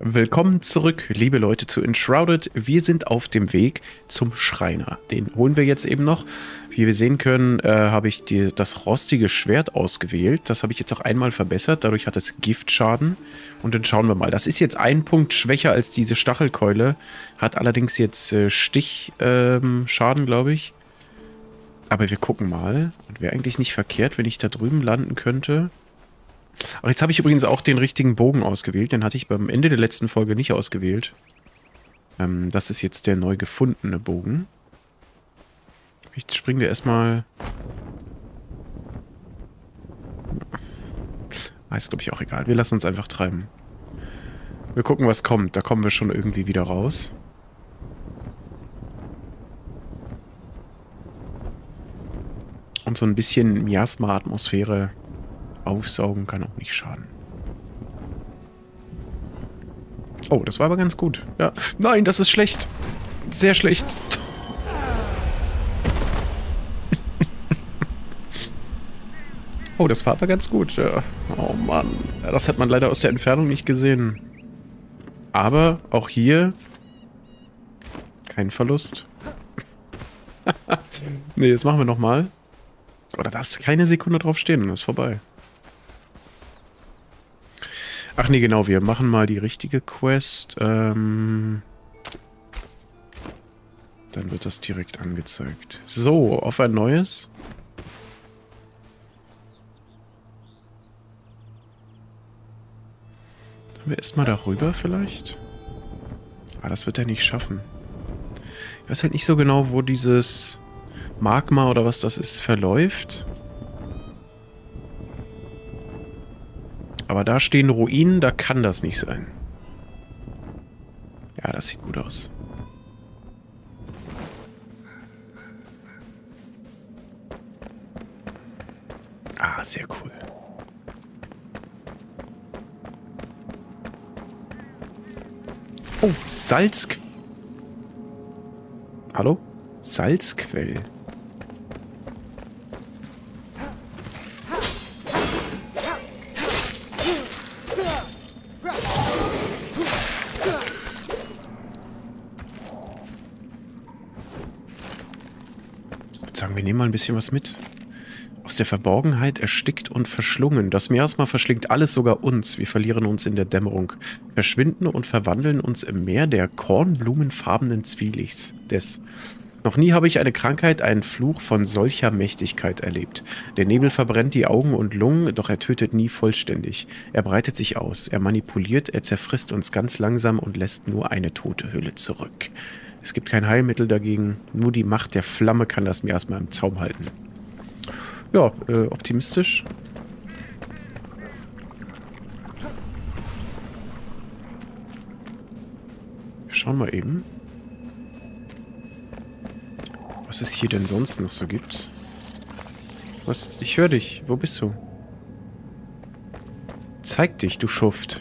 Willkommen zurück, liebe Leute, zu Enshrouded. Wir sind auf dem Weg zum Schreiner. Den holen wir jetzt eben noch. Wie wir sehen können, habe ich das rostige Schwert ausgewählt. Das habe ich jetzt auch einmal verbessert. Dadurch hat es Giftschaden. Und dann schauen wir mal. Das ist jetzt ein Punkt schwächer als diese Stachelkeule. Hat allerdings jetzt Stichschaden, glaube ich. Aber wir gucken mal. Und wäre eigentlich nicht verkehrt, wenn ich da drüben landen könnte. Ach, jetzt habe ich übrigens auch den richtigen Bogen ausgewählt. Den hatte ich beim Ende der letzten Folge nicht ausgewählt. Das ist jetzt der neu gefundene Bogen. Jetzt springen wir erstmal... Ist, glaube ich, auch egal. Wir lassen uns einfach treiben. Wir gucken, was kommt. Da kommen wir schon irgendwie wieder raus. Und so ein bisschen Miasma-Atmosphäre aufsaugen kann auch nicht schaden. Oh, das war aber ganz gut. Ja. Nein, das ist schlecht. Sehr schlecht. Oh, das war aber ganz gut. Ja. Oh Mann. Das hat man leider aus der Entfernung nicht gesehen. Aber auch hier kein Verlust. Nee, das machen wir nochmal. Oh, da darfst du keine Sekunde drauf stehen und das ist vorbei. Ach nee, genau, wir machen mal die richtige Quest. Dann wird das direkt angezeigt. So, auf ein neues. Sollen wir erstmal darüber vielleicht? Ah, das wird er nicht schaffen. Ich weiß halt nicht so genau, wo dieses Magma oder was das ist, verläuft. Aber da stehen Ruinen, da kann das nicht sein. Ja, das sieht gut aus. Ah, sehr cool. Oh, Hallo? Salzquell. Wir nehmen mal ein bisschen was mit. Aus der Verborgenheit erstickt und verschlungen. Das Miasma verschlingt alles, sogar uns. Wir verlieren uns in der Dämmerung, verschwinden und verwandeln uns im Meer der kornblumenfarbenen Zwielichts. Noch nie habe ich eine Krankheit, einen Fluch von solcher Mächtigkeit erlebt. Der Nebel verbrennt die Augen und Lungen, doch er tötet nie vollständig. Er breitet sich aus, er manipuliert, er zerfrisst uns ganz langsam und lässt nur eine tote Hülle zurück. Es gibt kein Heilmittel dagegen, nur die Macht der Flamme kann das Miasma im Zaum halten. Ja, optimistisch. Wir schauen mal eben, was es hier denn sonst noch so gibt. Was? Ich höre dich. Wo bist du? Zeig dich, du Schuft.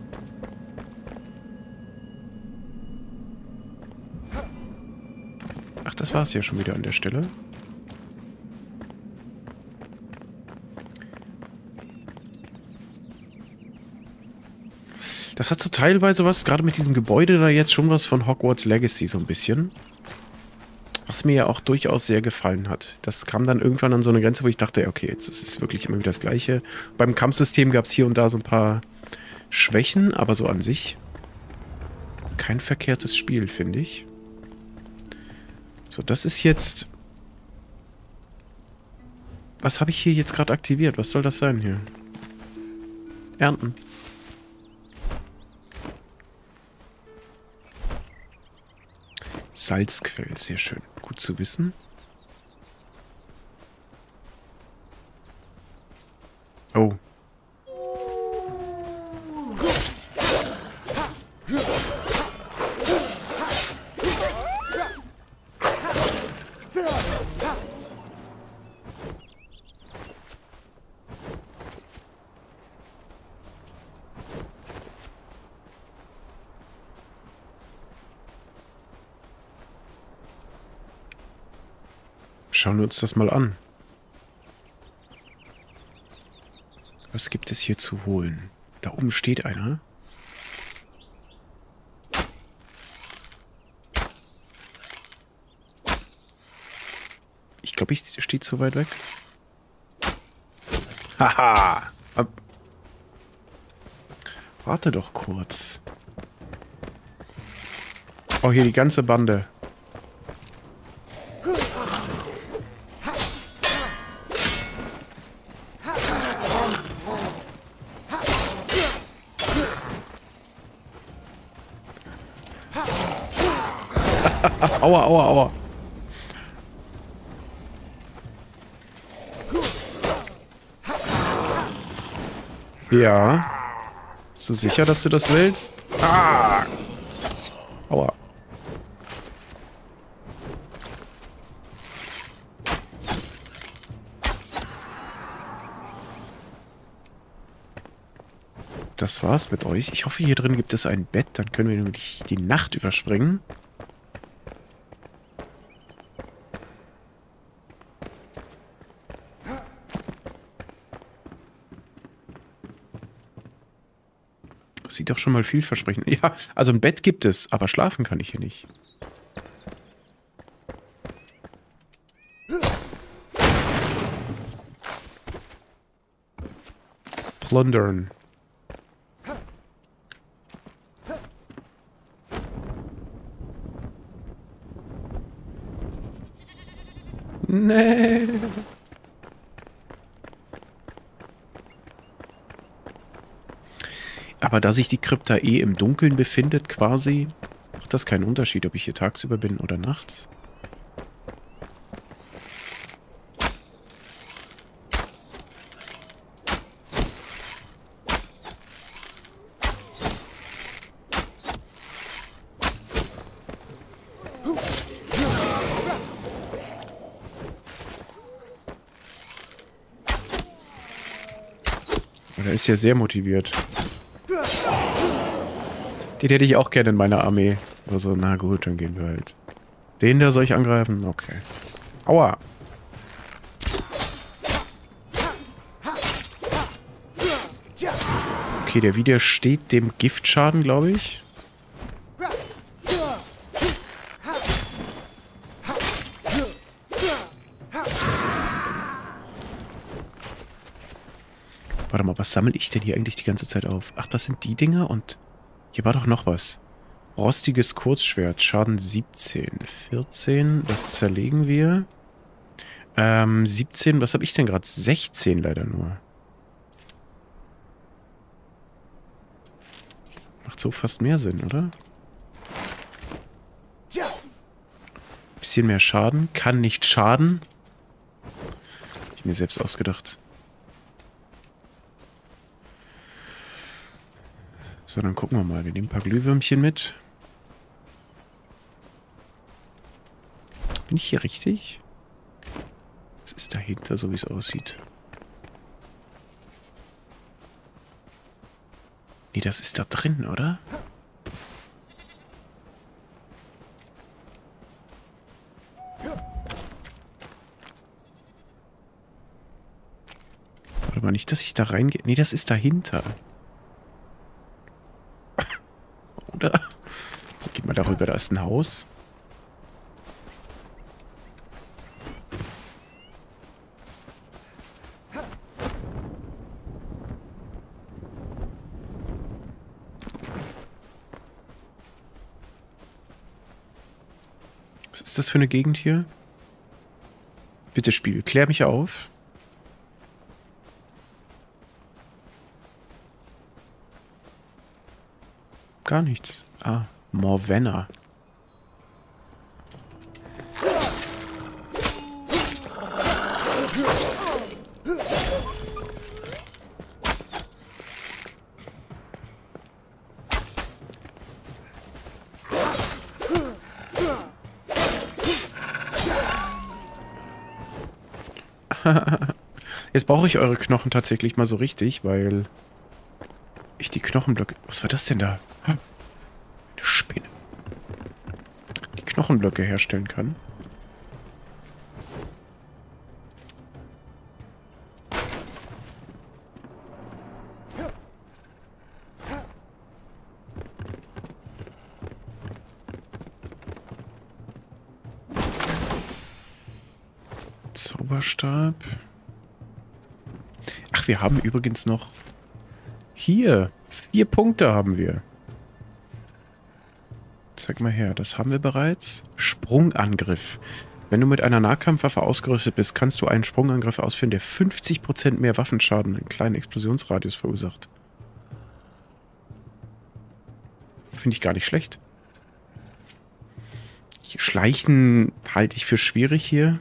Ach, das war es ja schon wieder an der Stelle. Das hat so teilweise was, gerade mit diesem Gebäude da jetzt schon was von Hogwarts Legacy so ein bisschen. Was mir ja auch durchaus sehr gefallen hat. Das kam dann irgendwann an so eine Grenze, wo ich dachte, okay, jetzt ist es wirklich immer wieder das Gleiche. Beim Kampfsystem gab es hier und da so ein paar Schwächen, aber so an sich kein verkehrtes Spiel, finde ich. So, das ist jetzt... Was habe ich hier jetzt gerade aktiviert? Was soll das sein hier? Ernten. Salzquell, sehr schön. Gut zu wissen. Oh. Schauen wir uns das mal an. Was gibt es hier zu holen? Da oben steht einer. glaube, ich stehe zu weit weg. Haha! Warte doch kurz. Oh, hier die ganze Bande. Aua, aua, aua. Ja. Bist du sicher, dass du das willst? Ah! Aua. Das war's mit euch. Ich hoffe, hier drin gibt es ein Bett. Dann können wir nämlich die Nacht überspringen. Sieht doch schon mal vielversprechend. Ja, also ein Bett gibt es, aber schlafen kann ich hier nicht. Plundern. Nee. Aber da sich die Krypta eh im Dunkeln befindet quasi, macht das keinen Unterschied, ob ich hier tagsüber bin oder nachts. Er ist ja sehr motiviert. Den hätte ich auch gerne in meiner Armee. Also, na gut, dann gehen wir halt. Den da soll ich angreifen? Okay. Aua. Okay, der widersteht dem Giftschaden, glaube ich. Warte mal, was sammle ich denn hier eigentlich die ganze Zeit auf? Ach, das sind die Dinger und hier war doch noch was. Rostiges Kurzschwert, Schaden 17. 14, das zerlegen wir. 17, was habe ich denn gerade? 16 leider nur. Macht so fast mehr Sinn, oder? Bisschen mehr Schaden, kann nicht schaden. Hab ich mir selbst ausgedacht. So, dann gucken wir mal. Wir nehmen ein paar Glühwürmchen mit. Bin ich hier richtig? Was ist dahinter, so wie es aussieht? Nee, das ist da drin, oder? Warte mal, nicht, dass ich da reingehe. Nee, das ist dahinter. Oder? Geht mal darüber, da ist ein Haus. Was ist das für eine Gegend hier? Bitte Spiel, klär mich auf. Gar nichts. Ah, Morvenna. Jetzt brauche ich eure Knochen tatsächlich mal so richtig, weil ich die Knochenblöcke... Was war das denn da? Eine Spinne. Die Knochenblöcke herstellen kann. Zauberstab. Ach, wir haben übrigens noch... Hier, 4 Punkte haben wir. Zeig mal her, das haben wir bereits. Sprungangriff. Wenn du mit einer Nahkampfwaffe ausgerüstet bist, kannst du einen Sprungangriff ausführen, der 50% mehr Waffenschaden, einen kleinen Explosionsradius verursacht. Finde ich gar nicht schlecht. Schleichen halte ich für schwierig hier.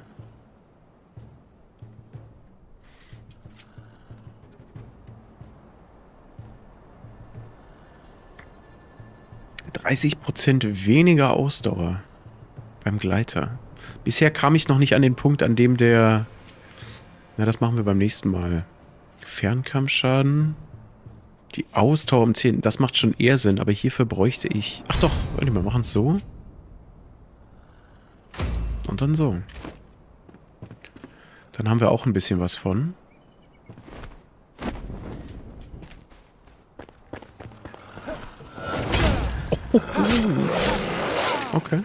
%30 weniger Ausdauer beim Gleiter. Bisher kam ich noch nicht an den Punkt, an dem der... Na, das machen wir beim nächsten Mal. Fernkampfschaden. Die Ausdauer um 10. Das macht schon eher Sinn, aber hierfür bräuchte ich... Ach doch, warte mal, machen es so. Und dann so. Dann haben wir auch ein bisschen was von. Oh. Okay.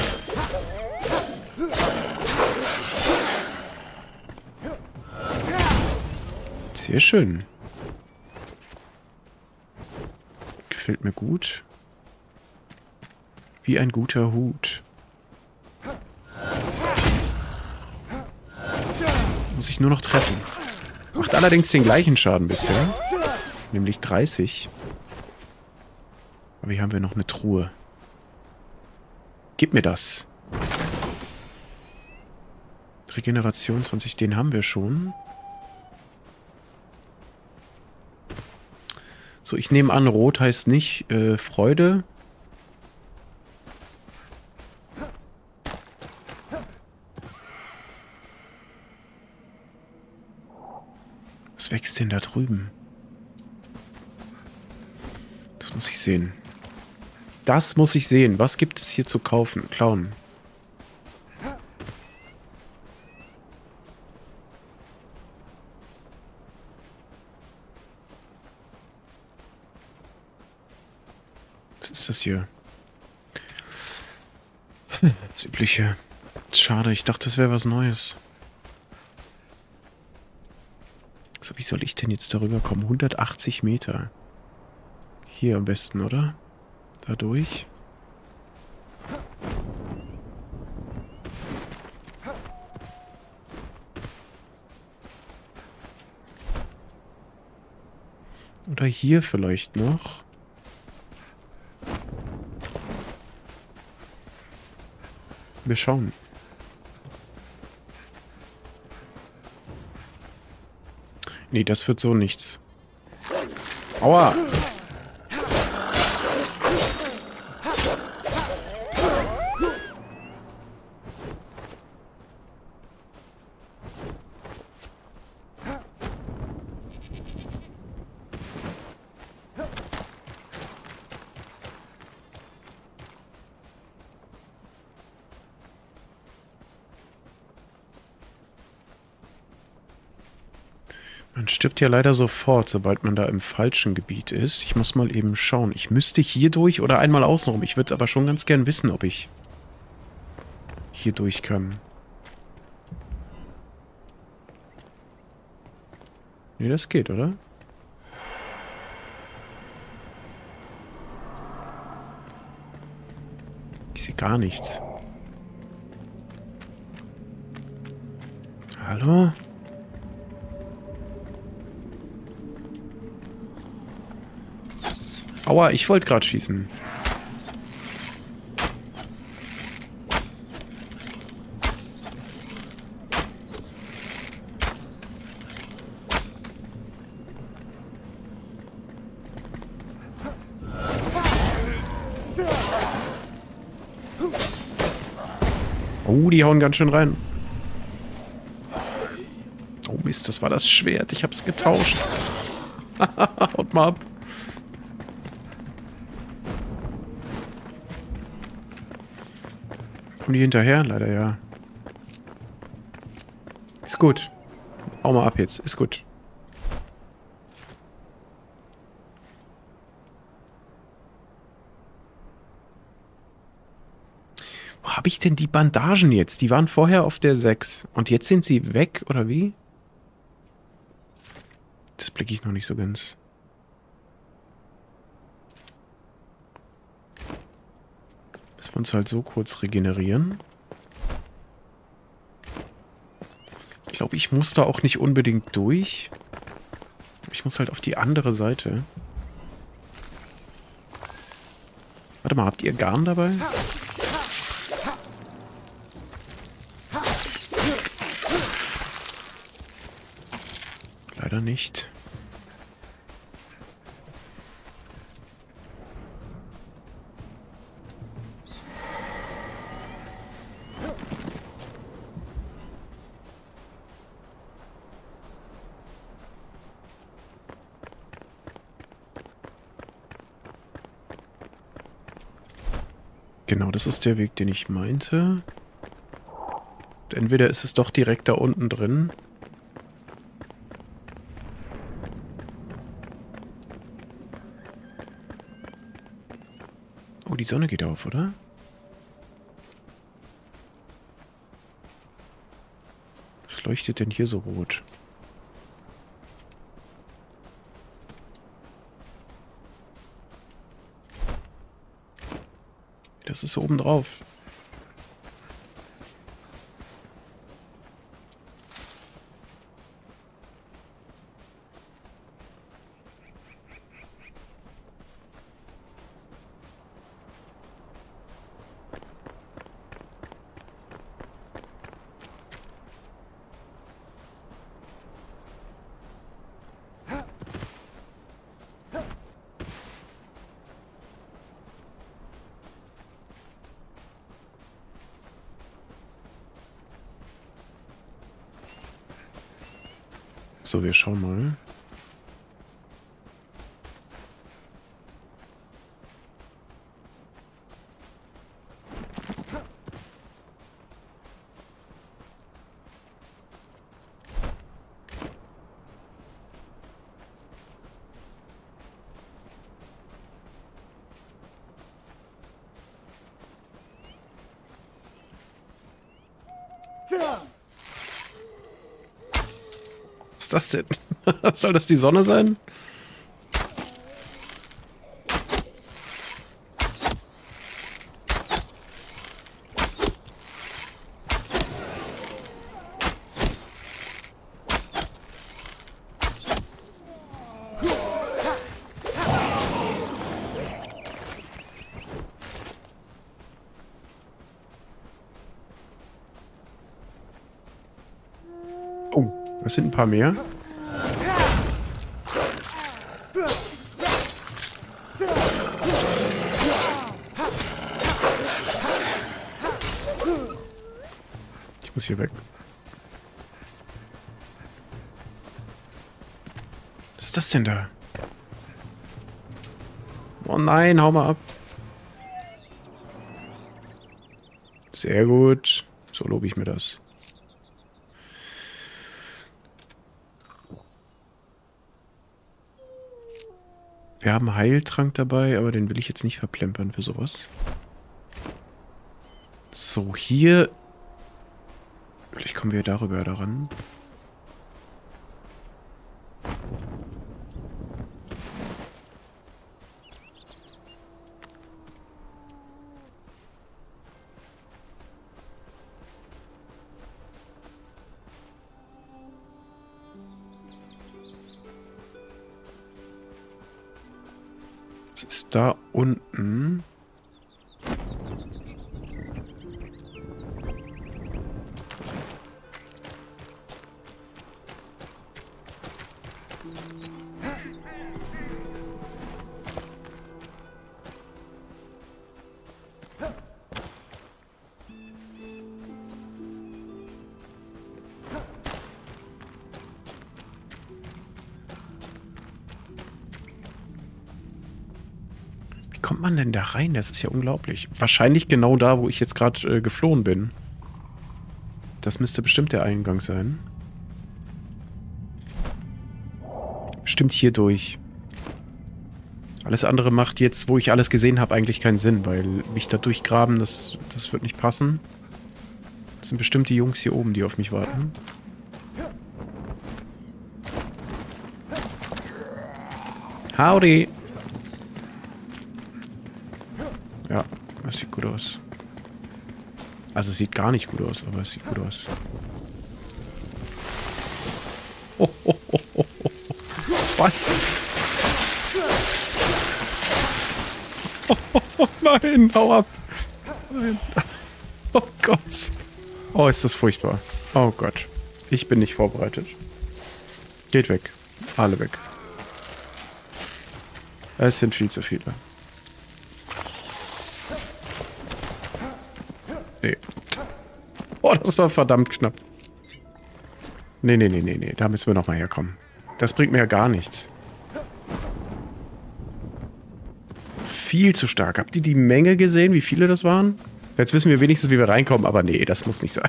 Sehr schön. Gefällt mir gut. Wie ein guter Hut. Muss ich nur noch treffen. Macht allerdings den gleichen Schaden bisher. Nämlich 30. Aber hier haben wir noch eine Truhe. Gib mir das. Regeneration 20, den haben wir schon. So, ich nehme an, rot heißt nicht Freude. Was wächst denn da drüben? Das muss ich sehen. Das muss ich sehen. Was gibt es hier zu kaufen? Klauen. Was ist das hier? Das Übliche. Schade, ich dachte, das wäre was Neues. So, wie soll ich denn jetzt darüber kommen? 180 Meter. Hier am besten, oder? Da durch. Oder hier vielleicht noch. Wir schauen. Nee, das wird so nichts. Aua! Man stirbt ja leider sofort, sobald man da im falschen Gebiet ist. Ich muss mal eben schauen. Ich müsste hier durch oder einmal außenrum. Ich würde aber schon ganz gern wissen, ob ich hier durch kann. Nee, das geht, oder? Ich sehe gar nichts. Hallo? Aua, ich wollte gerade schießen. Oh, die hauen ganz schön rein. Oh Mist, das war das Schwert. Ich hab's getauscht. Haut mal ab. Kommen die hinterher? Leider ja. Ist gut. Hau mal ab jetzt. Ist gut. Wo habe ich denn die Bandagen jetzt? Die waren vorher auf der 6. Und jetzt sind sie weg, oder wie? Das blicke ich noch nicht so ganz. Müssen wir uns halt so kurz regenerieren. Ich glaube, ich muss da auch nicht unbedingt durch. Ich muss halt auf die andere Seite. Warte mal, habt ihr Garn dabei? Leider nicht. Genau, das ist der Weg, den ich meinte. Entweder ist es doch direkt da unten drin. Oh, die Sonne geht auf, oder? Was leuchtet denn hier so rot? Das ist oben drauf. So, wir schauen mal. Was ist das denn? Soll das die Sonne sein? Oh, das sind ein paar mehr. Ich muss hier weg. Was ist das denn da? Oh nein, hau mal ab. Sehr gut. So lobe ich mir das. Wir haben Heiltrank dabei, aber den will ich jetzt nicht verplempern für sowas. So, hier... Vielleicht kommen wir darüber daran. Was ist da unten? Kommt man denn da rein? Das ist ja unglaublich. Wahrscheinlich genau da, wo ich jetzt gerade geflohen bin. Das müsste bestimmt der Eingang sein. Bestimmt hier durch. Alles andere macht jetzt, wo ich alles gesehen habe, eigentlich keinen Sinn, weil mich da durchgraben, das wird nicht passen. Das sind bestimmt die Jungs hier oben, die auf mich warten. Howdy! Ja, das sieht gut aus. Also es sieht gar nicht gut aus, aber es sieht gut aus. Oh, oh, oh, oh, oh. Was? Oh, oh, oh, nein, hau ab. Nein. Oh Gott. Oh, ist das furchtbar. Oh Gott. Ich bin nicht vorbereitet. Geht weg. Alle weg. Es sind viel zu viele. Nee. Oh, das war verdammt knapp. Nee, nee, nee, nee, nee. Da müssen wir nochmal herkommen. Das bringt mir ja gar nichts. Viel zu stark. Habt ihr die Menge gesehen, wie viele das waren? Jetzt wissen wir wenigstens, wie wir reinkommen, aber nee, das muss nicht sein.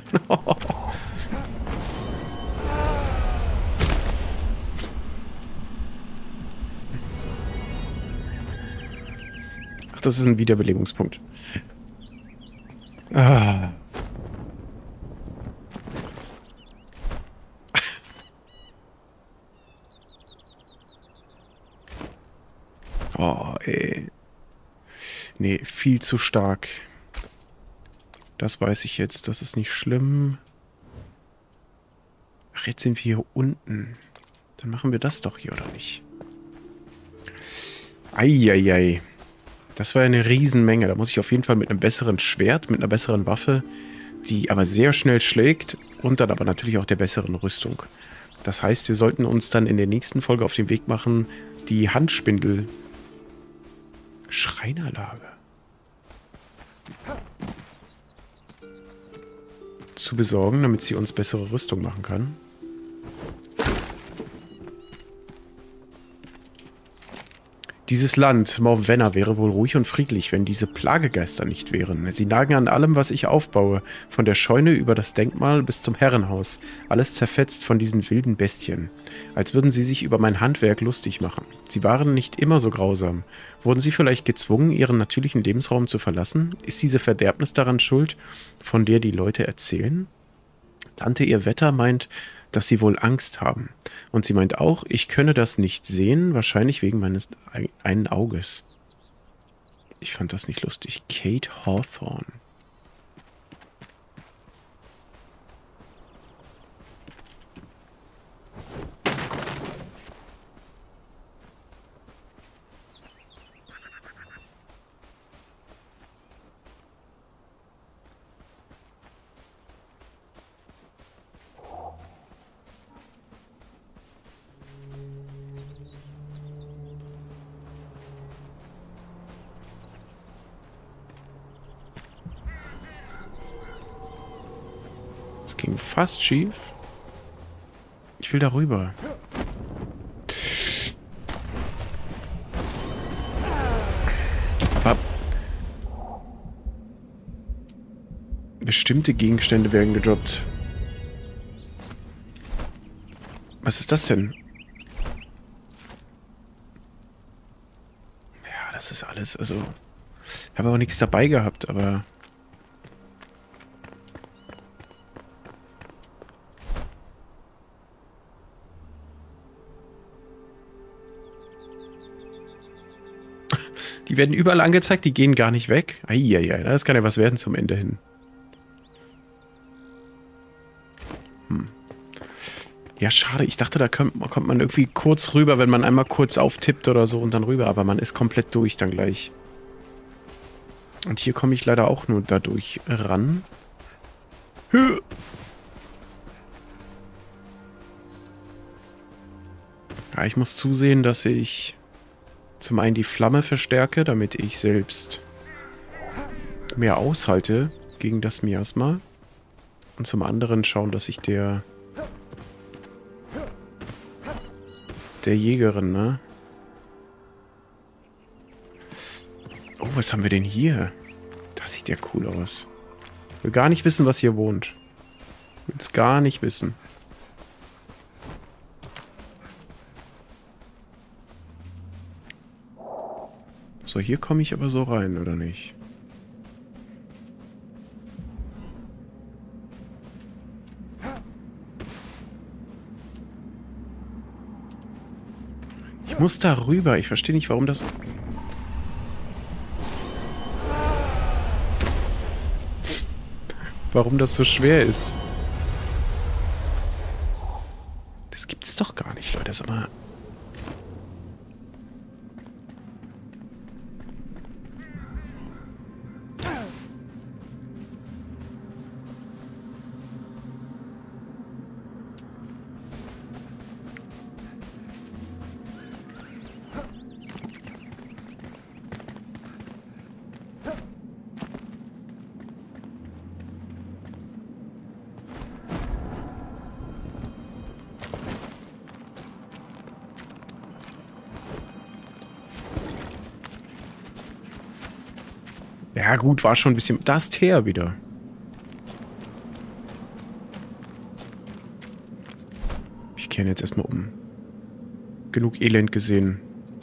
Ach, das ist ein Wiederbelebungspunkt. Ah. Oh, ey. Nee, viel zu stark. Das weiß ich jetzt. Das ist nicht schlimm. Ach, jetzt sind wir hier unten. Dann machen wir das doch hier, oder nicht? Eieiei. Das war eine Riesenmenge. Da muss ich auf jeden Fall mit einem besseren Schwert, mit einer besseren Waffe, die aber sehr schnell schlägt und dann aber natürlich auch der besseren Rüstung. Das heißt, wir sollten uns dann in der nächsten Folge auf den Weg machen, die Handspindel Schreinerlager zu besorgen, damit sie uns bessere Rüstung machen kann. Dieses Land, Morvenna, wäre wohl ruhig und friedlich, wenn diese Plagegeister nicht wären. Sie nagen an allem, was ich aufbaue, von der Scheune über das Denkmal bis zum Herrenhaus. Alles zerfetzt von diesen wilden Bestien. Als würden sie sich über mein Handwerk lustig machen. Sie waren nicht immer so grausam. Wurden sie vielleicht gezwungen, ihren natürlichen Lebensraum zu verlassen? Ist diese Verderbnis daran schuld, von der die Leute erzählen? Tante ihr Wetter meint, dass sie wohl Angst haben. Und sie meint auch, ich könne das nicht sehen, wahrscheinlich wegen meines einen Auges. Ich fand das nicht lustig. Kate Hawthorne. Ging fast schief. Ich will darüber. Bestimmte Gegenstände werden gedroppt. Was ist das denn? Ja, das ist alles, also... Ich habe auch nichts dabei gehabt, aber... Die werden überall angezeigt, die gehen gar nicht weg. Eieiei, das kann ja was werden zum Ende hin. Ja, schade. Ich dachte, da kommt man irgendwie kurz rüber, wenn man einmal kurz auftippt oder so und dann rüber. Aber man ist komplett durch dann gleich. Und hier komme ich leider auch nur dadurch ran. Ja, ich muss zusehen, dass ich zum einen die Flamme verstärke, damit ich selbst mehr aushalte gegen das Miasma. Und zum anderen schauen, dass ich der Jägerin, ne? Oh, was haben wir denn hier? Das sieht ja cool aus. Ich will gar nicht wissen, was hier wohnt. Ich will es gar nicht wissen. So, hier komme ich aber so rein, oder nicht? Ich muss da rüber. Ich verstehe nicht, warum das... Warum das so schwer ist. Das gibt's doch gar nicht, Leute. Sag mal... Ja gut, war schon ein bisschen... Da ist Thea wieder. Ich kehre jetzt erstmal um. Genug Elend gesehen.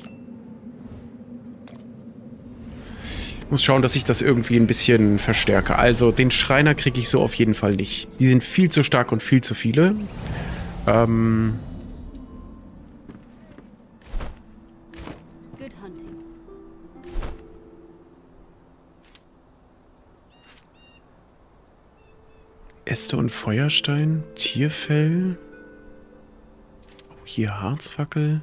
Ich muss schauen, dass ich das irgendwie ein bisschen verstärke. Also, den Schreiner kriege ich so auf jeden Fall nicht. Die sind viel zu stark und viel zu viele. Äste und Feuerstein, Tierfell. Oh, hier Harzfackel.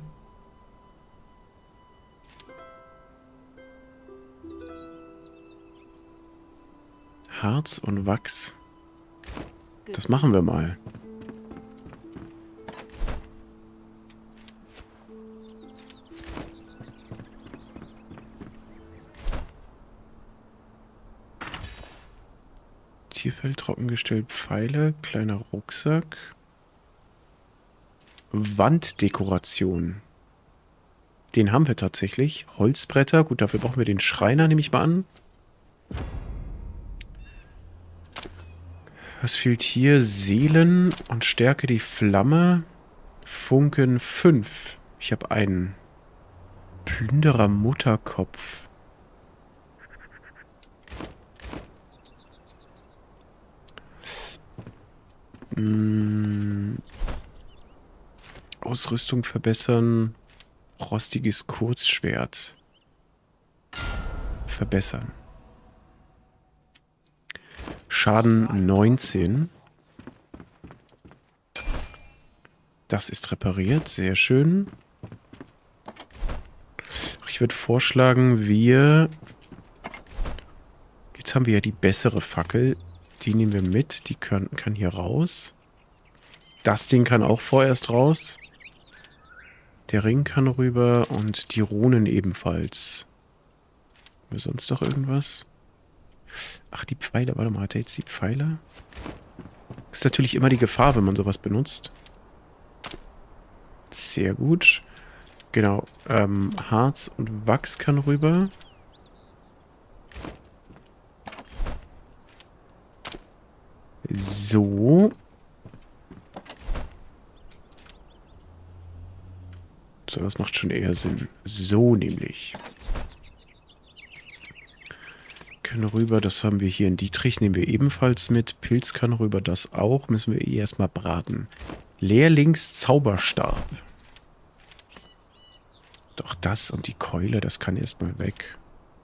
Harz und Wachs. Das machen wir mal. Tierfell trockengestellt, Pfeile, kleiner Rucksack. Wanddekoration. Den haben wir tatsächlich. Holzbretter. Gut, dafür brauchen wir den Schreiner, nehme ich mal an. Was fehlt hier? Seelen und Stärke die Flamme. Funken 5. Ich habe einen. Plünderer Mutterkopf. Ausrüstung verbessern. Rostiges Kurzschwert. Verbessern. Schaden 19. Das ist repariert. Sehr schön. Ich würde vorschlagen, jetzt haben wir ja die bessere Fackel. Die nehmen wir mit. Die kann hier raus. Das Ding kann auch vorerst raus. Der Ring kann rüber und die Runen ebenfalls. Haben wir sonst noch irgendwas? Ach, die Pfeile. Warte mal, hat er jetzt die Pfeile? Ist natürlich immer die Gefahr, wenn man sowas benutzt. Sehr gut. Genau. Harz und Wachs kann rüber. So. So, das macht schon eher Sinn. So nämlich. Können rüber, das haben wir hier in Dietrich, nehmen wir ebenfalls mit. Pilz kann rüber, das auch. Müssen wir eh erstmal braten. Lehrlingszauberstab. Doch das und die Keule, das kann erstmal weg.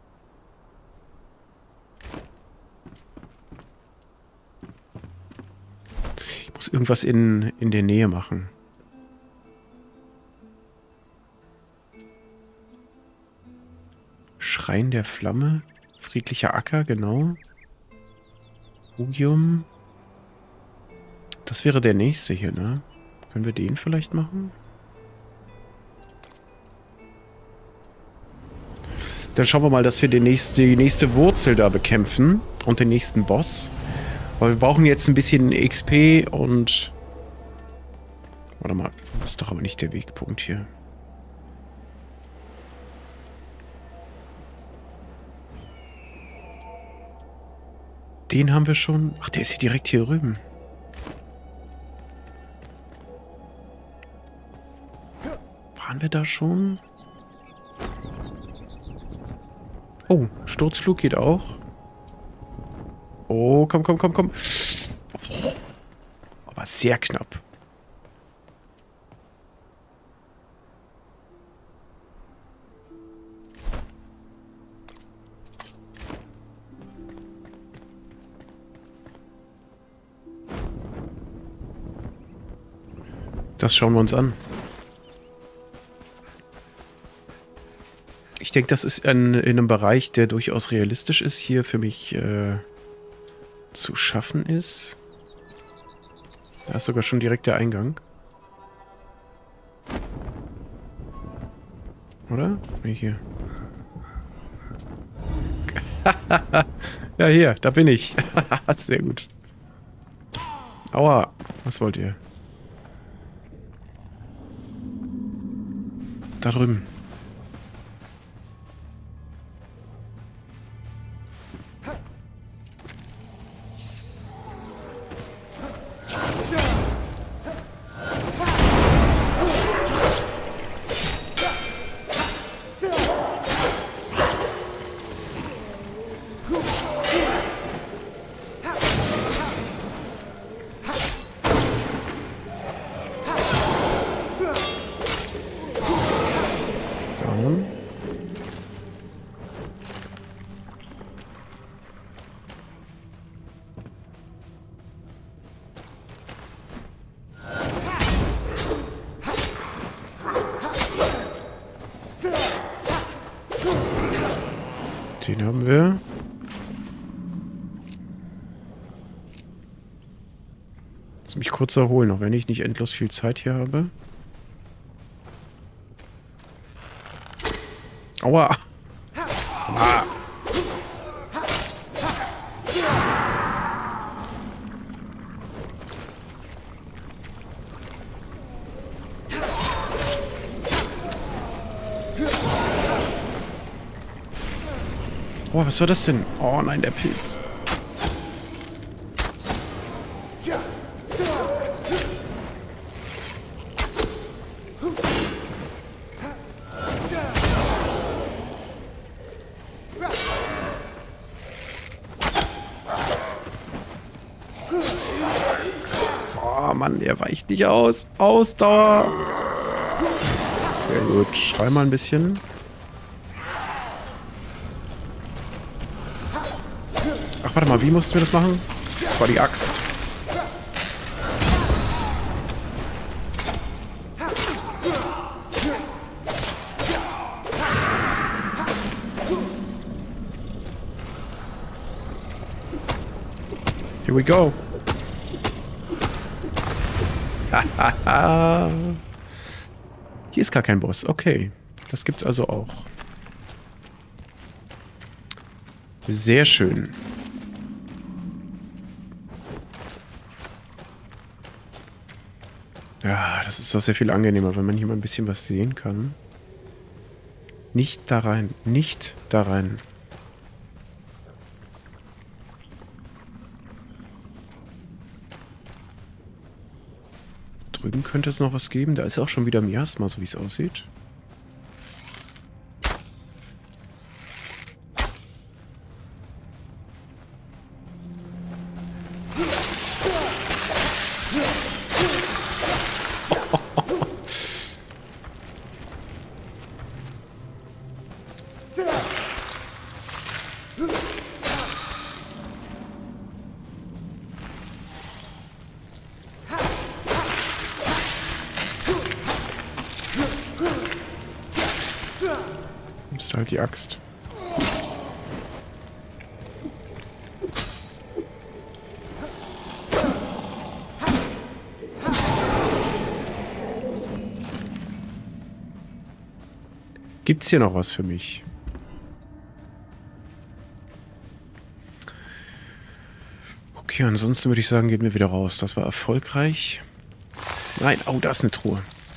Ich muss irgendwas in der Nähe machen. Schrein der Flamme. Friedlicher Acker, genau. Rugium. Das wäre der nächste hier, ne? Können wir den vielleicht machen? Dann schauen wir mal, dass wir die nächste Wurzel da bekämpfen. Und den nächsten Boss. Weil wir brauchen jetzt ein bisschen XP und... Warte mal, das ist doch aber nicht der Wegpunkt hier. Den haben wir schon. Ach, der ist hier direkt hier drüben. Waren wir da schon? Oh, Sturzflug geht auch. Oh, komm, komm, komm, komm. Aber sehr knapp. Das schauen wir uns an. Ich denke, das ist in einem Bereich, der durchaus realistisch ist, hier für mich zu schaffen ist. Da ist sogar schon direkt der Eingang. Oder? Nee, hier. Ja, hier, da bin ich. Sehr gut. Aua, was wollt ihr? Da drüben. Down. Den haben wir. Muss mich kurz erholen, auch wenn ich nicht endlos viel Zeit hier habe. Aua! Ah. Oh, was war das denn? Oh nein, der Pilz. Oh Mann, der weicht nicht aus. Ausdauer. Sehr gut. Schrei mal ein bisschen. Ach, warte mal, wie mussten wir das machen? Das war die Axt. Here we go. Hier ist gar kein Boss. Okay. Das gibt's also auch. Sehr schön. Ja, das ist doch sehr viel angenehmer, wenn man hier mal ein bisschen was sehen kann. Nicht da rein. Nicht da rein. Drüben könnte es noch was geben. Da ist auch schon wieder Miasma, so wie es aussieht. Ist halt die Axt. Gibt's hier noch was für mich? Okay, ansonsten würde ich sagen, gehen wir wieder raus. Das war erfolgreich. Nein, oh, da ist eine Truhe.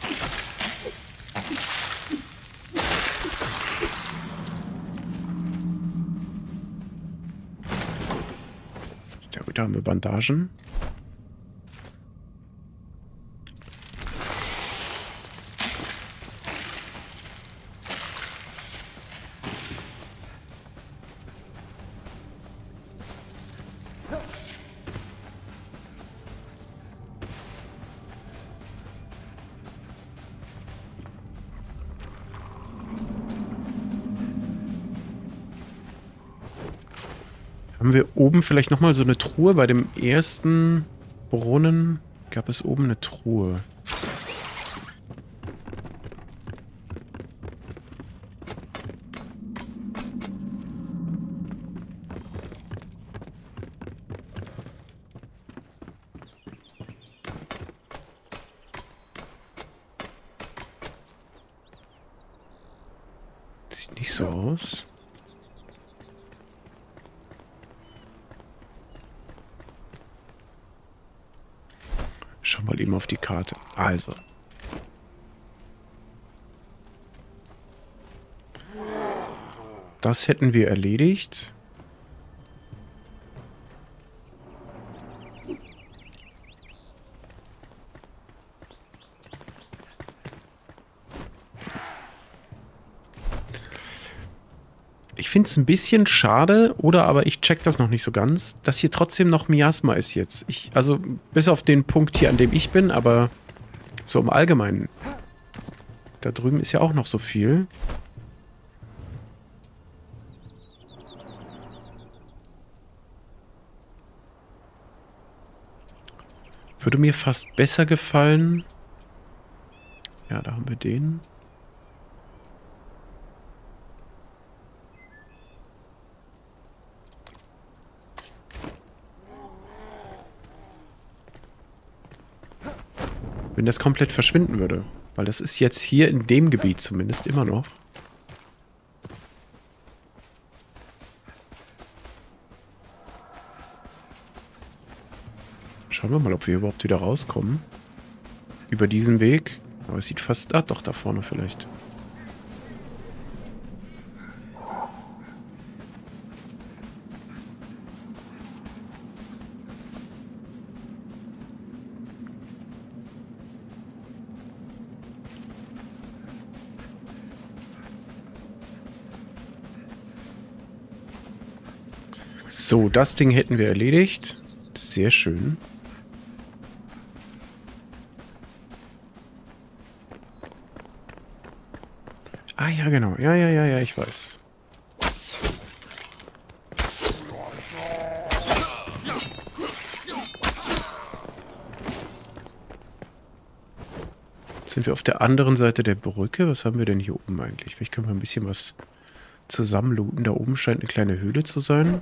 Da haben wir Bandagen. Haben wir oben vielleicht nochmal so eine Truhe? Bei dem ersten Brunnen gab es oben eine Truhe. Sieht nicht so aus. Schau mal eben auf die Karte. Also. Das hätten wir erledigt. Ich finde es ein bisschen schade, oder aber ich check das noch nicht so ganz, dass hier trotzdem noch Miasma ist jetzt. Also bis auf den Punkt hier, an dem ich bin, aber so im Allgemeinen. Da drüben ist ja auch noch so viel. Würde mir fast besser gefallen. Ja, da haben wir den. Wenn das komplett verschwinden würde. Weil das ist jetzt hier in dem Gebiet zumindest immer noch. Schauen wir mal, ob wir überhaupt wieder rauskommen. Über diesen Weg. Aber es sieht fast... Ah, doch, da vorne vielleicht. So, das Ding hätten wir erledigt. Sehr schön. Ah, ja, genau. Ja, ich weiß. Jetzt sind wir auf der anderen Seite der Brücke. Was haben wir denn hier oben eigentlich? Vielleicht können wir ein bisschen was zusammenlooten. Da oben scheint eine kleine Höhle zu sein.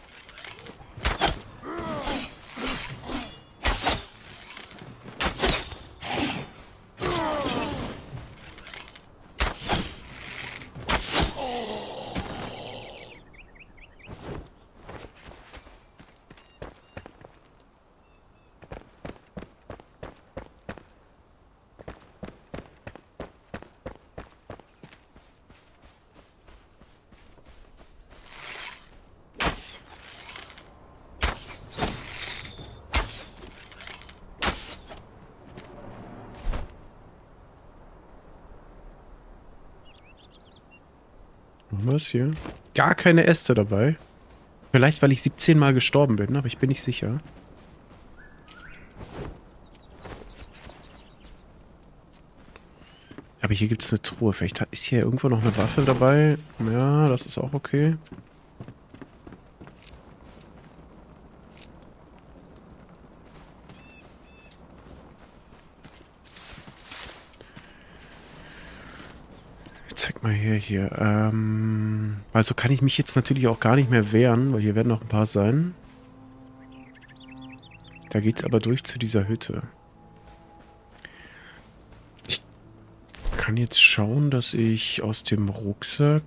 Was hier? Gar keine Äste dabei. Vielleicht, weil ich 17 Mal gestorben bin, aber ich bin nicht sicher. Aber hier gibt es eine Truhe. Vielleicht ist hier irgendwo noch eine Waffe dabei. Ja, das ist auch okay. Zeig mal hier. Also kann ich mich jetzt natürlich auch gar nicht mehr wehren, weil hier werden noch ein paar sein. Da geht's aber durch zu dieser Hütte. Ich kann jetzt schauen, dass ich aus dem Rucksack...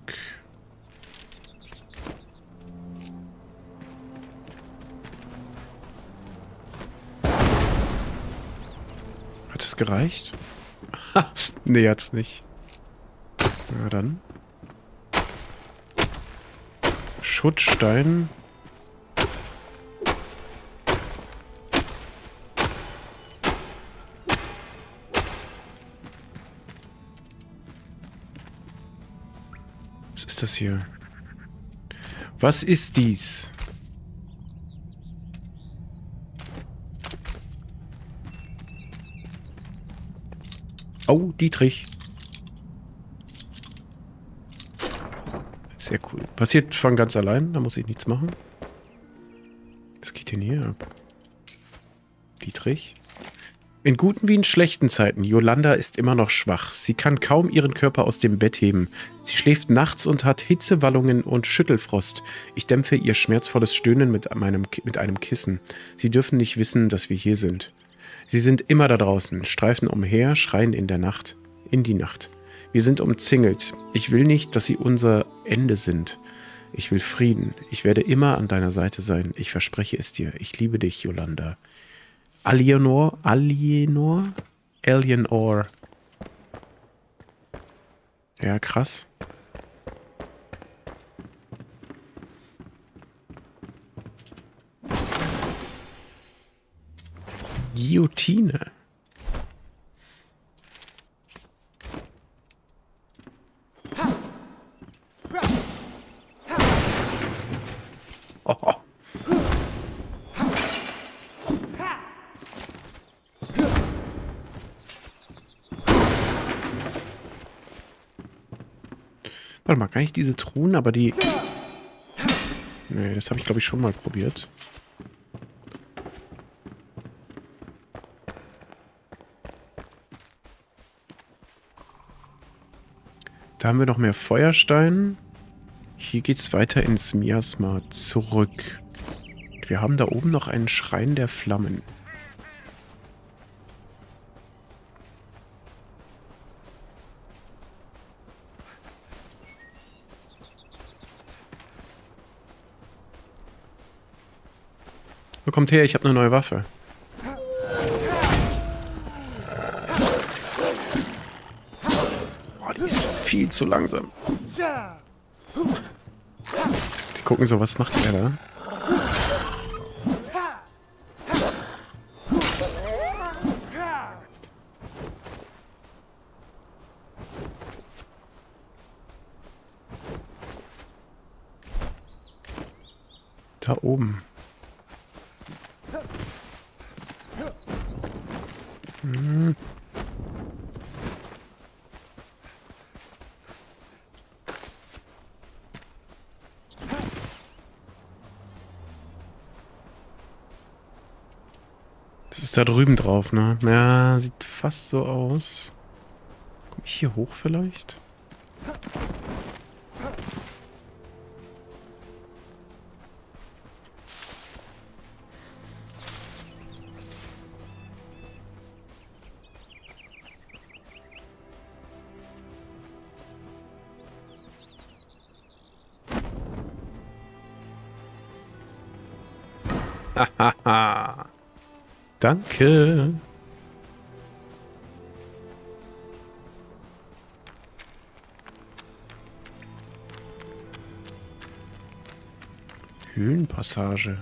Hat es gereicht? Nee, hat's nicht. Na dann. Schutzstein. Was ist das hier? Was ist dies? Oh, Dietrich. Sehr cool. Passiert von ganz allein, da muss ich nichts machen. Was geht denn hier ab? Dietrich? In guten wie in schlechten Zeiten. Yolanda ist immer noch schwach. Sie kann kaum ihren Körper aus dem Bett heben. Sie schläft nachts und hat Hitzewallungen und Schüttelfrost. Ich dämpfe ihr schmerzvolles Stöhnen mit einem Kissen. Sie dürfen nicht wissen, dass wir hier sind. Sie sind immer da draußen, streifen umher, schreien in der Nacht. In die Nacht. Wir sind umzingelt. Ich will nicht, dass sie unser Ende sind. Ich will Frieden. Ich werde immer an deiner Seite sein. Ich verspreche es dir. Ich liebe dich, Yolanda. Alienor? Ja, krass. Guillotine. Oh. Warte mal, kann ich diese Truhen, aber die... Nee, das habe ich glaube ich schon mal probiert. Da haben wir noch mehr Feuerstein. Hier geht's weiter ins Miasma zurück. Wir haben da oben noch einen Schrein der Flammen. Wo kommt her? Ich habe eine neue Waffe. Boah, die ist viel zu langsam. Die gucken so, was macht er da? Da oben. Hm. Das ist da drüben drauf, ne? Ja, sieht fast so aus. Komm ich hier hoch vielleicht? Hahaha. Danke. Höhlenpassage.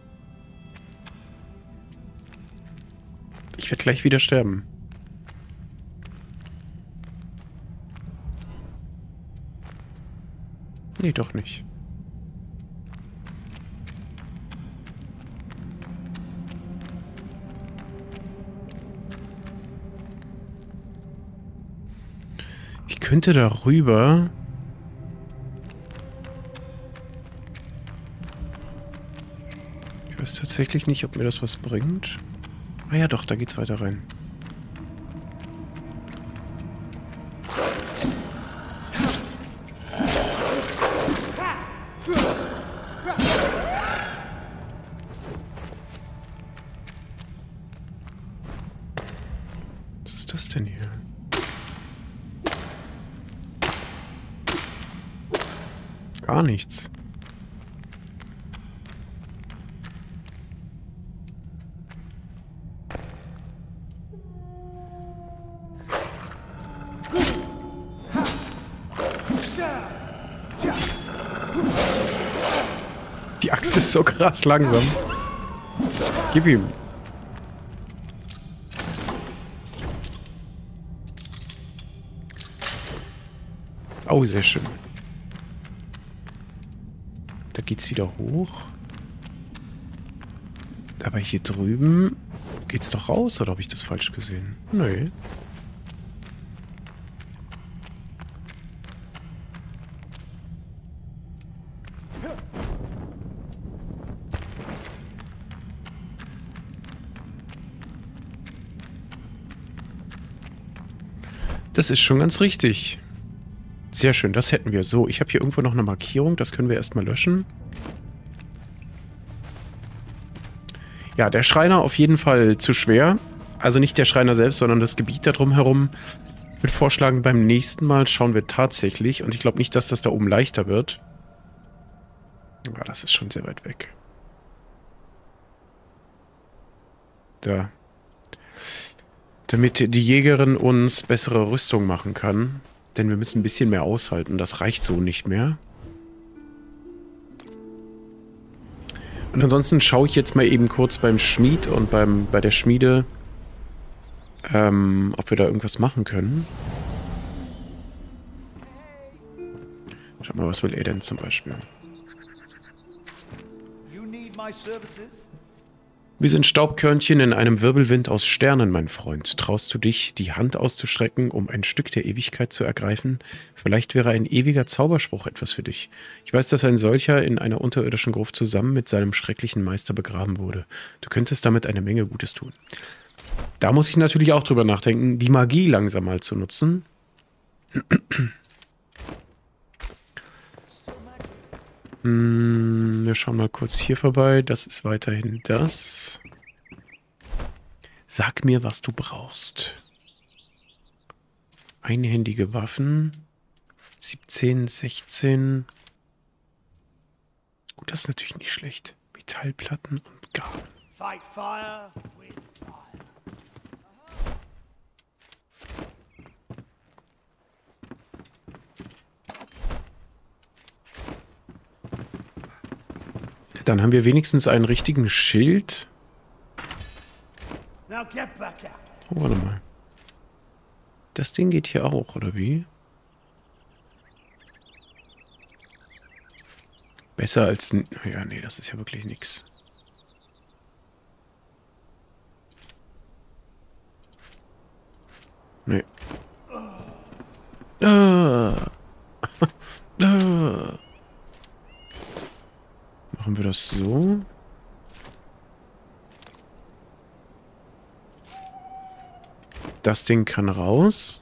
Ich werde gleich wieder sterben. Nee, doch nicht. Ich könnte darüber... Ich weiß tatsächlich nicht, ob mir das was bringt. Ah ja, doch, da geht's weiter rein. Was ist das denn hier? Gar nichts. Die Axt ist so krass langsam. Gib ihm. Oh, sehr schön. Da geht's wieder hoch. Aber hier drüben geht's doch raus, oder habe ich das falsch gesehen? Nö. Das ist schon ganz richtig. Sehr schön, das hätten wir. So, ich habe hier irgendwo noch eine Markierung. Das können wir erstmal löschen. Ja, der Schreiner auf jeden Fall zu schwer. Also nicht der Schreiner selbst, sondern das Gebiet da drumherum. Ich würde vorschlagen, beim nächsten Mal schauen wir tatsächlich. Und ich glaube nicht, dass das da oben leichter wird. Ja, das ist schon sehr weit weg. Da. Damit die Jägerin uns bessere Rüstung machen kann. Denn wir müssen ein bisschen mehr aushalten. Das reicht so nicht mehr. Und ansonsten schaue ich jetzt mal eben kurz beim Schmied und bei der Schmiede, ob wir da irgendwas machen können. Schau mal, was will er denn zum Beispiel? Wir sind Staubkörnchen in einem Wirbelwind aus Sternen, mein Freund. Traust du dich, die Hand auszustrecken, um ein Stück der Ewigkeit zu ergreifen? Vielleicht wäre ein ewiger Zauberspruch etwas für dich. Ich weiß, dass ein solcher in einer unterirdischen Gruft zusammen mit seinem schrecklichen Meister begraben wurde. Du könntest damit eine Menge Gutes tun. Da muss ich natürlich auch drüber nachdenken, die Magie langsam mal zu nutzen. Wir schauen mal kurz hier vorbei. Das ist weiterhin das. Sag mir, was du brauchst. Einhändige Waffen. 17, 16. Gut, das ist natürlich nicht schlecht. Metallplatten und Garn. Fight fire with fire. Dann haben wir wenigstens einen richtigen Schild. Oh, warte mal. Das Ding geht hier auch, oder wie? Besser als... Ja, nee, das ist ja wirklich nix. Nee. Machen wir das so? Das Ding kann raus.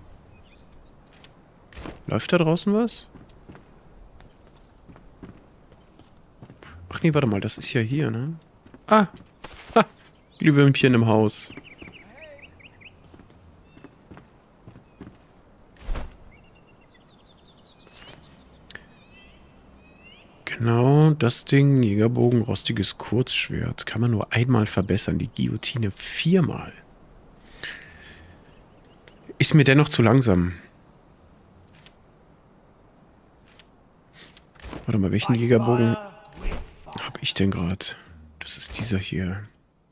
Läuft da draußen was? Ach nee, warte mal, das ist ja hier, ne? Ah! Ha! Glühwürmchen im Haus. Genau, das Ding, Jägerbogen, rostiges Kurzschwert. Kann man nur einmal verbessern, die Guillotine 4-mal. Ist mir dennoch zu langsam. Warte mal, welchen Jägerbogen habe ich denn gerade? Das ist dieser hier.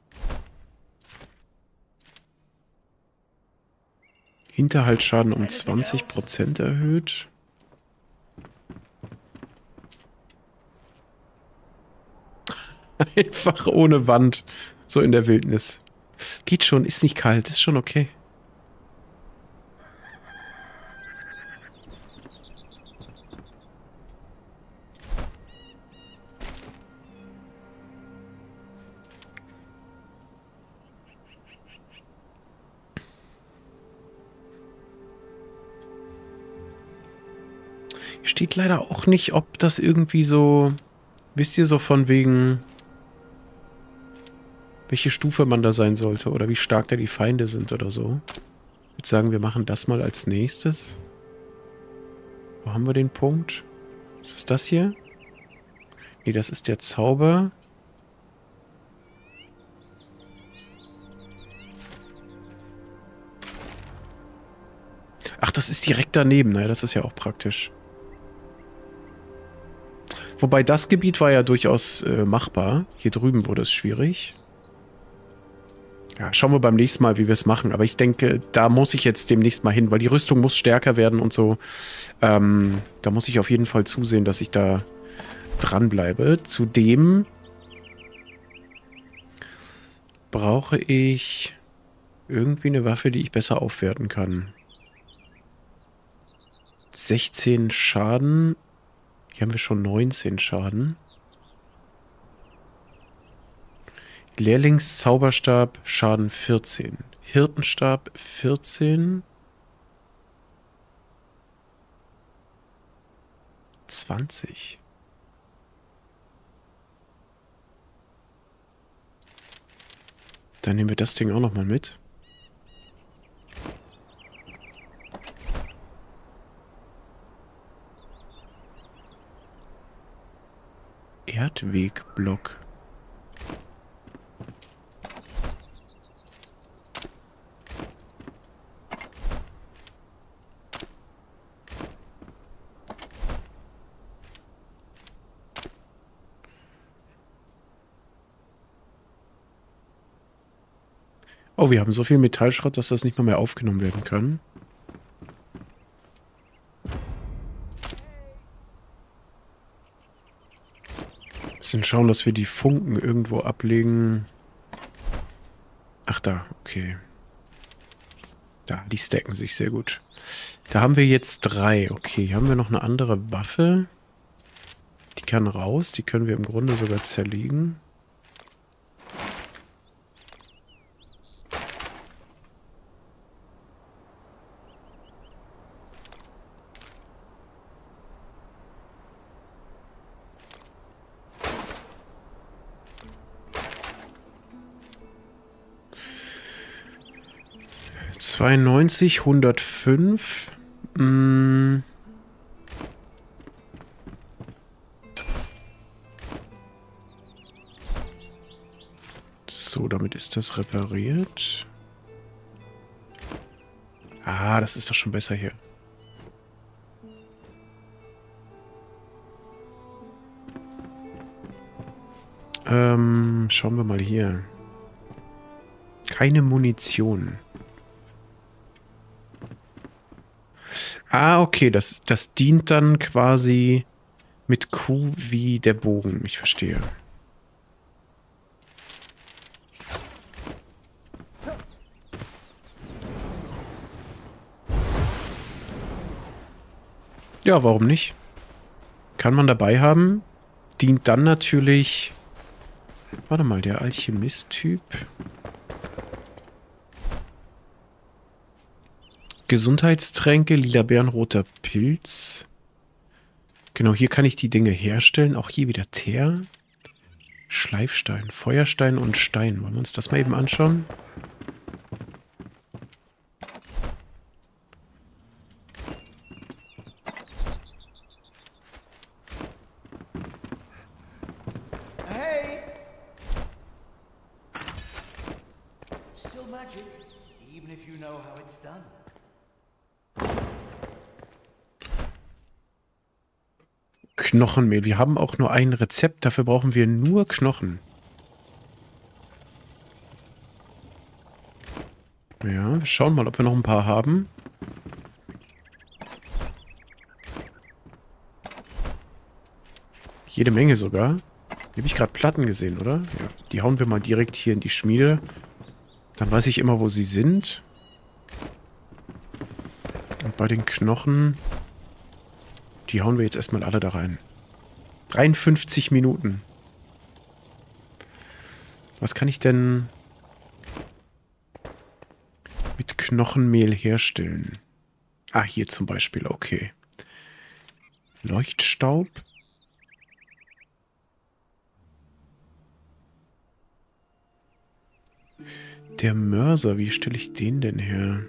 Hinterhaltsschaden um 20% erhöht. Einfach ohne Wand. So in der Wildnis. Geht schon, ist nicht kalt, ist schon okay. Steht leider auch nicht, ob das irgendwie so... Wisst ihr, so von wegen... welche Stufe man da sein sollte oder wie stark da die Feinde sind oder so. Ich würde sagen, wir machen das mal als nächstes. Wo haben wir den Punkt? Was ist das hier? Nee, das ist der Zauber. Ach, das ist direkt daneben. Naja, das ist ja auch praktisch. Wobei das Gebiet war ja durchaus machbar. Hier drüben wurde es schwierig. Ja, schauen wir beim nächsten Mal, wie wir es machen. Aber ich denke, da muss ich jetzt demnächst mal hin, weil die Rüstung muss stärker werden und so. Da muss ich auf jeden Fall zusehen, dass ich da dranbleibe. Zudem brauche ich irgendwie eine Waffe, die ich besser aufwerten kann. 16 Schaden. Hier haben wir schon 19 Schaden. Lehrlingszauberstab, Schaden 14. Hirtenstab 14. 20. Dann nehmen wir das Ding auch nochmal mit. Erdwegblock. Oh, wir haben so viel Metallschrott, dass das nicht mal mehr aufgenommen werden kann. Müssen schauen, dass wir die Funken irgendwo ablegen. Ach da, okay. Da, die stacken sich sehr gut. Da haben wir jetzt 3. Okay, hier haben wir noch eine andere Waffe. Die kann raus, die können wir im Grunde sogar zerlegen. ...92, 105... So, damit ist das repariert. Ah, das ist doch schon besser hier. Schauen wir mal hier. Keine Munition. Ah, okay, das dient dann quasi mit Q wie der Bogen. Ich verstehe. Ja, warum nicht? Kann man dabei haben. Dient dann natürlich... Warte mal, der Alchemist-Typ. Gesundheitstränke, lila Beeren, roter Pilz. Genau, hier kann ich die Dinge herstellen. Auch hier wieder Teer. Schleifstein, Feuerstein und Stein. Wollen wir uns das mal eben anschauen? Hey! It's still magic, even if you know how it's done. Knochenmehl. Wir haben auch nur ein Rezept. Dafür brauchen wir nur Knochen. Ja, wir schauen mal, ob wir noch ein paar haben. Jede Menge sogar. Hier habe ich gerade Platten gesehen, oder? Ja. Die hauen wir mal direkt hier in die Schmiede. Dann weiß ich immer, wo sie sind. Und bei den Knochen... Die hauen wir jetzt erstmal alle da rein. 53 Minuten. Was kann ich denn mit Knochenmehl herstellen? Ah, hier zum Beispiel, okay. Leuchtstaub. Der Mörser, wie stelle ich den denn her?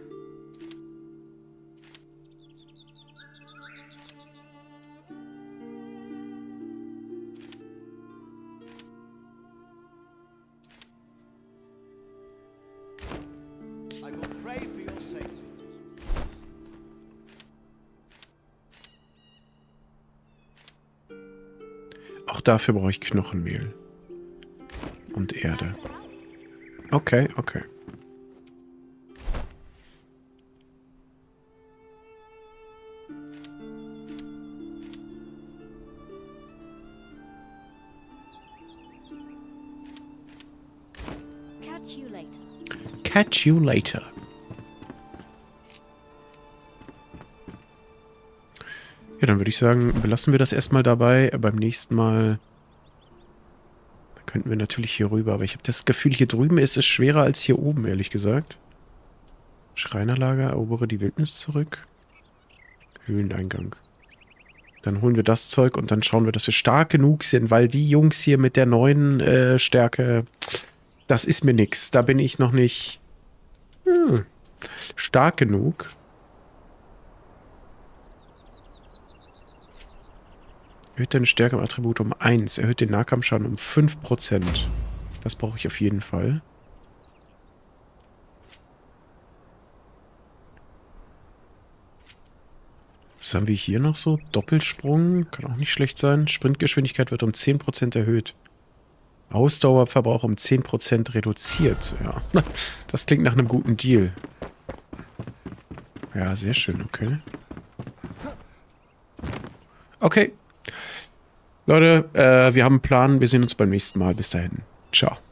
Auch dafür brauche ich Knochenmehl. Und Erde. Okay, okay. Catch you later. Catch you later. Ja, dann würde ich sagen, belassen wir das erstmal dabei. Beim nächsten Mal könnten wir natürlich hier rüber. Aber ich habe das Gefühl, hier drüben ist es schwerer als hier oben, ehrlich gesagt. Schreinerlager, erobere die Wildnis zurück. Höhleneingang. Dann holen wir das Zeug und dann schauen wir, dass wir stark genug sind, weil die Jungs hier mit der neuen Stärke, das ist mir nix. Da bin ich noch nicht stark genug. Erhöht deine Stärke im Attribut um 1. Erhöht den Nahkampfschaden um 5%. Das brauche ich auf jeden Fall. Was haben wir hier noch so? Doppelsprung. Kann auch nicht schlecht sein. Sprintgeschwindigkeit wird um 10% erhöht. Ausdauerverbrauch um 10% reduziert. Ja, das klingt nach einem guten Deal. Ja, sehr schön. Okay. Okay. Leute, wir haben einen Plan. Wir sehen uns beim nächsten Mal. Bis dahin. Ciao.